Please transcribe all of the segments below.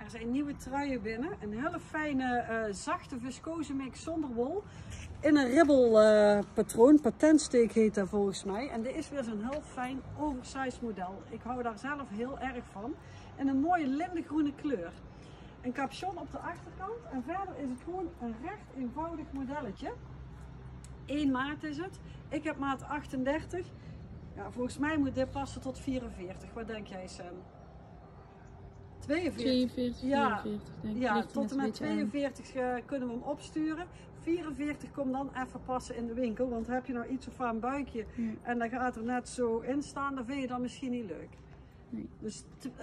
er zijn nieuwe truien binnen. Een hele fijne, zachte viscose mix zonder wol. In een ribbel patroon, patentsteek heet dat volgens mij. En dit is weer zo'n heel fijn oversized model. Ik hou daar zelf heel erg van. In een mooie lindengroene kleur. Een capuchon op de achterkant. En verder is het gewoon een recht eenvoudig modelletje. 1 maat is het. Ik heb maat 38. Ja, volgens mij moet dit passen tot 44. Wat denk jij, Sam? 42, ja, 44 denk ik. ja, tot en met 42 kunnen we hem opsturen. 44 komt dan even passen in de winkel. Want heb je nou iets of aan een buikje en dan gaat er net zo in staan, dan vind je dat misschien niet leuk. Nee. Dus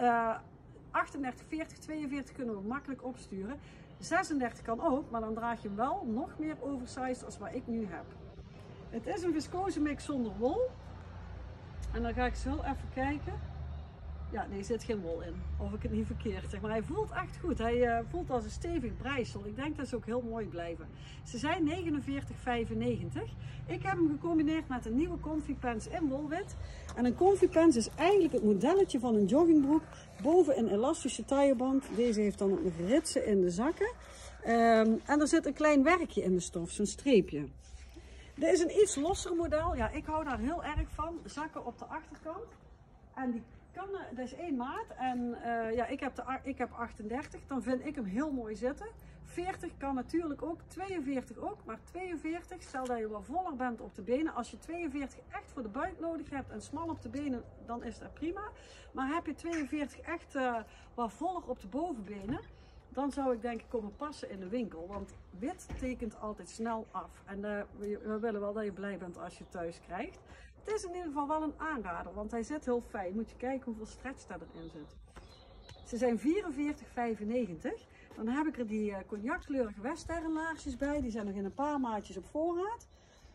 38, 40, 42 kunnen we makkelijk opsturen. 36 kan ook, maar dan draag je wel nog meer oversized als wat ik nu heb. Het is een viscose mix zonder wol. En dan ga ik zo even kijken. Ja, nee, er zit geen wol in. Of ik het niet verkeerd zeg. Maar hij voelt echt goed. Hij voelt als een stevig breisel. Ik denk dat ze ook heel mooi blijven. Ze zijn 49,95. Ik heb hem gecombineerd met een nieuwe Comfy Pants in wolwit. En een Comfy Pants is eigenlijk het modelletje van een joggingbroek. Boven een elastische tailleband. Deze heeft dan ook nog ritsen in de zakken. En er zit een klein werkje in de stof, zo'n streepje. Dit is een iets losser model. Ja, ik hou daar heel erg van. Zakken op de achterkant. En die kan, dat is 1 maat. En ja, ik heb 38. Dan vind ik hem heel mooi zitten. 40 kan natuurlijk ook. 42 ook. Maar 42, stel dat je wat voller bent op de benen. Als je 42 echt voor de buik nodig hebt en smal op de benen, dan is dat prima. Maar heb je 42 echt wat voller op de bovenbenen, dan zou ik denk ik komen passen in de winkel. Want wit tekent altijd snel af. En we willen wel dat je blij bent als je het thuis krijgt. Het is in ieder geval wel een aanrader, want hij zit heel fijn. Moet je kijken hoeveel stretch daar erin zit. Ze zijn 44,95. Dan heb ik er die cognacskleurige western laarsjes bij. Die zijn nog in een paar maatjes op voorraad.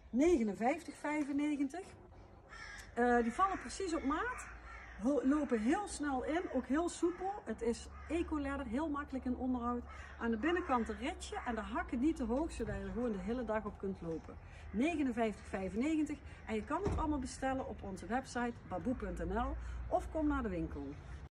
59,95. Die vallen precies op maat. Lopen heel snel in, ook heel soepel. Het is eco-leather, heel makkelijk in onderhoud. Aan de binnenkant een ritje en de hakken niet te hoog, zodat je er gewoon de hele dag op kunt lopen. 59,95 en je kan het allemaal bestellen op onze website baboe.nl of kom naar de winkel.